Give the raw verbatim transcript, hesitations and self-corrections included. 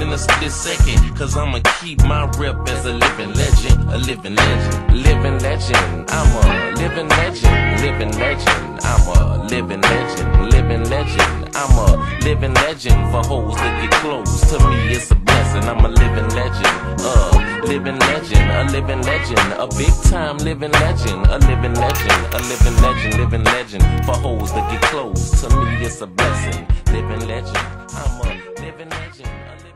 in a split second, cause I'ma keep my rep as a living legend. A living legend, living legend. I'm a living legend, living legend. I'm a living legend, living legend. I'm a living legend for hoes that get close to me. It's a blessing. I'm a living legend, uh, living legend, a living legend, a big time living legend, a living legend, a living legend, living legend for hoes that get close to me. It's a blessing, living legend. I'm a living legend. A living